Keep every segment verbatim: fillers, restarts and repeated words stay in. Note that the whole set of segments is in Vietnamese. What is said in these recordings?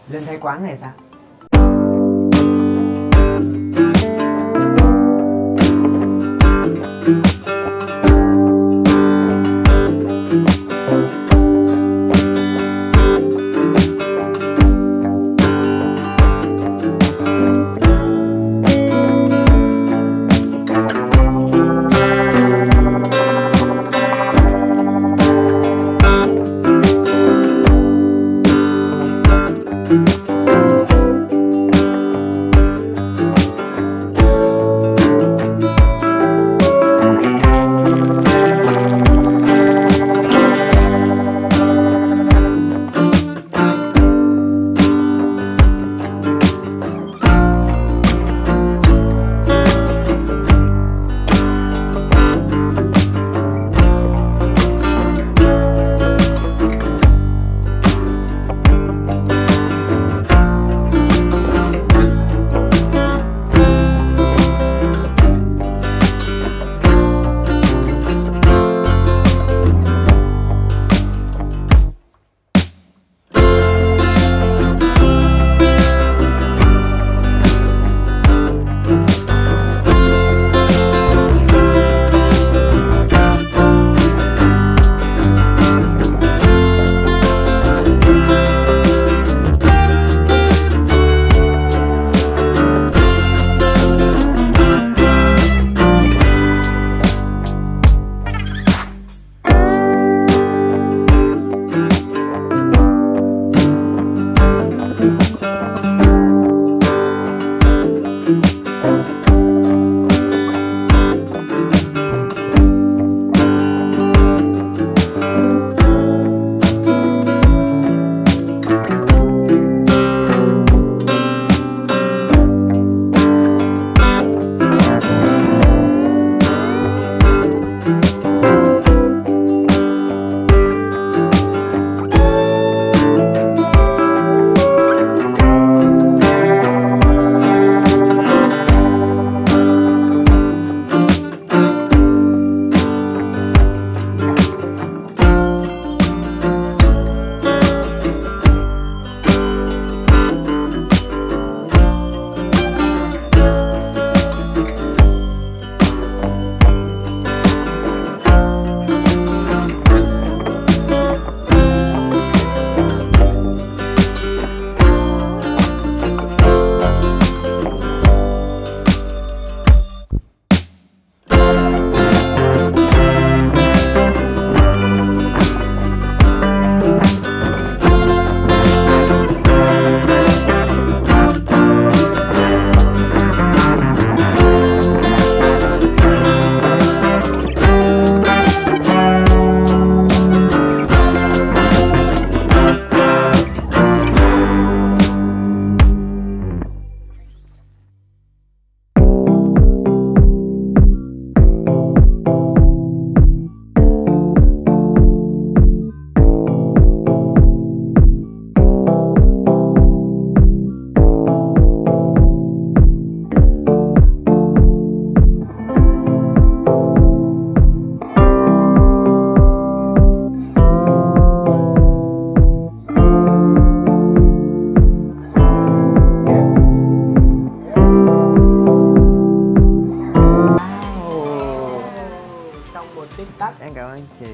Lên thấy quán này sao? Tích tắc. Em cảm ơn chị.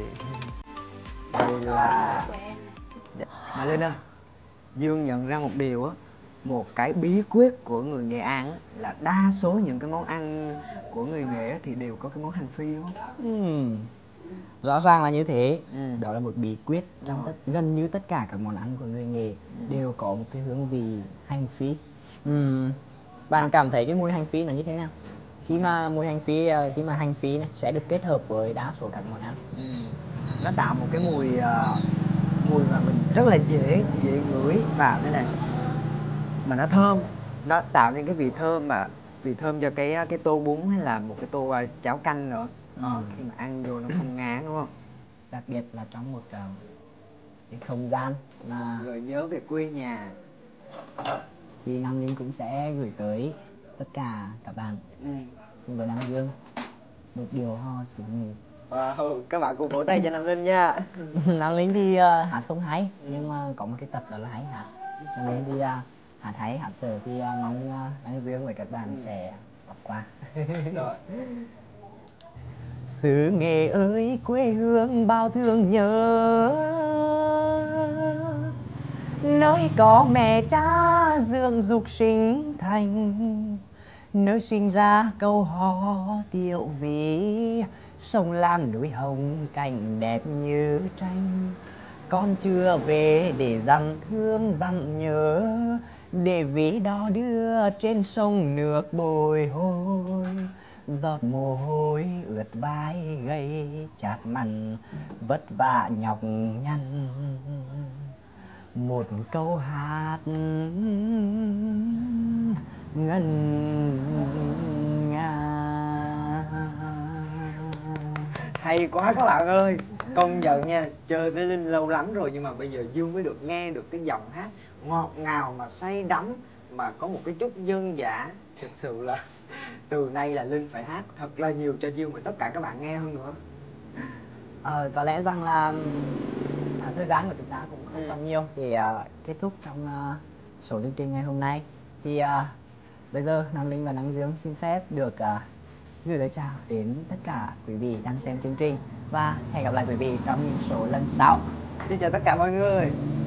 Đây là Mà Linh ơi, Dương nhận ra một điều á, một cái bí quyết của người Nghệ An á, là đa số những cái món ăn của người Nghệ thì đều có cái món hành phi đúng không? Ừ. Rõ ràng là như thế. Ừ. Đó là một bí quyết trong tất, gần như tất cả các món ăn của người Nghệ ừ. đều có một cái hương vị hành phi. Ừ. Bạn cảm thấy cái mùi hành phi nó như thế nào? Khi mà mùi hành phi, khi mà hành phi này sẽ được kết hợp với đa số các món ăn. Ừ. Nó tạo một cái mùi uh, mùi mà mình rất là dễ dễ ngửi vào đây này, mà nó thơm, nó tạo nên cái vị thơm, mà vị thơm cho cái cái tô bún hay là một cái tô uh, cháo canh nữa. Ừ. Khi mà ăn vô nó không ngán đúng không? Đặc biệt là trong một uh, cái không gian mà rồi nhớ về quê nhà, thì Nam Linh cũng sẽ gửi tới tất cả các bạn ừ. cùng với Nam Dương một điều ho xứ Nghệ. Wow, các bạn cùng vỗ tay cho Nam Linh nha. Nam Linh thì uh, hát không hay, ừ. nhưng mà có một cái tật đó là hay hát. cho nên thì à, hát hay hát dở thì à, mong à, Đăng Dương với các bạn sẽ bỏ qua. Rồi. Xứ Nghệ ơi quê hương bao thương nhớ, nơi có mẹ cha dưỡng dục sinh thành, nơi sinh ra câu hò điệu ví, sông Lam núi Hồng cảnh đẹp như tranh. Con chưa về để dặm thương dặm nhớ, để ví đò đưa trên sông nước bồi hồi. Giọt mồ hôi ướt vai gây chát mặn, vất vả nhọc nhằn. Một câu hát ngân nga. Hay quá các bạn ơi, công nhận nha, chơi với Linh lâu lắm rồi nhưng mà bây giờ Dương mới được nghe được cái giọng hát ngọt ngào mà say đắm mà có một cái chút dân dã. Thực sự là từ nay là Linh phải hát thật là nhiều cho Dương và tất cả các bạn nghe hơn nữa. Ờ, có lẽ rằng là à, thời gian của chúng ta cũng không Ừ. còn nhiều để à, kết thúc trong à, số chương trình ngày hôm nay. Thì à, bây giờ Nam Linh và Đăng Dương xin phép được à, gửi lời chào đến tất cả quý vị đang xem chương trình và hẹn gặp lại quý vị trong những số lần sau. Xin chào tất cả mọi người.